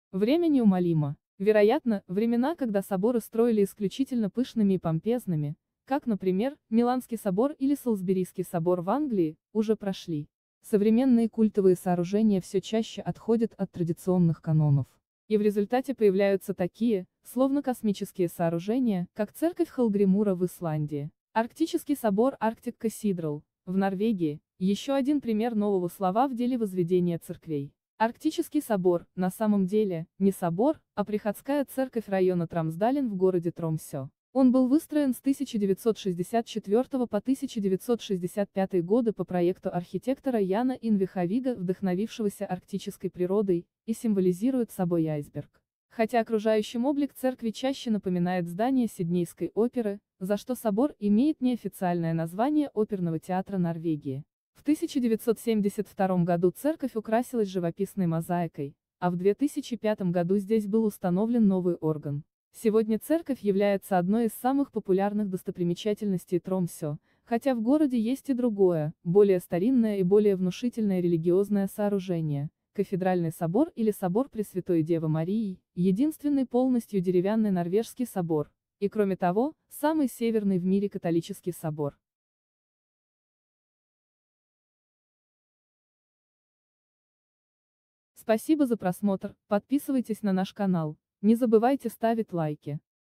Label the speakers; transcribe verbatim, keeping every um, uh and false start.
Speaker 1: Время неумолимо. Вероятно, времена, когда соборы строили исключительно пышными и помпезными, как, например, Миланский собор или Солсберийский собор в Англии, уже прошли. Современные культовые сооружения все чаще отходят от традиционных канонов. И в результате появляются такие, словно космические сооружения, как церковь Хелгримура в Исландии. Арктический собор Arctic Cathedral в Норвегии – еще один пример нового слова в деле возведения церквей. Арктический собор, на самом деле, не собор, а приходская церковь района Трамсдален в городе Тромсё. Он был выстроен с тысяча девятьсот шестьдесят четвёртого по тысяча девятьсот шестьдесят пятый годы по проекту архитектора Яна Инвихавига, вдохновившегося арктической природой, и символизирует собой айсберг. Хотя окружающим облик церкви чаще напоминает здание Сиднейской оперы, за что собор имеет неофициальное название Оперного театра Норвегии. В тысяча девятьсот семьдесят втором году церковь украсилась живописной мозаикой, а в две тысячи пятом году здесь был установлен новый орган. Сегодня церковь является одной из самых популярных достопримечательностей Тромсё, хотя в городе есть и другое, более старинное и более внушительное религиозное сооружение – Кафедральный собор или собор Пресвятой Девы Марии, единственный полностью деревянный норвежский собор, и кроме того, самый северный в мире католический собор. Спасибо за просмотр, подписывайтесь на наш канал, не забывайте ставить лайки.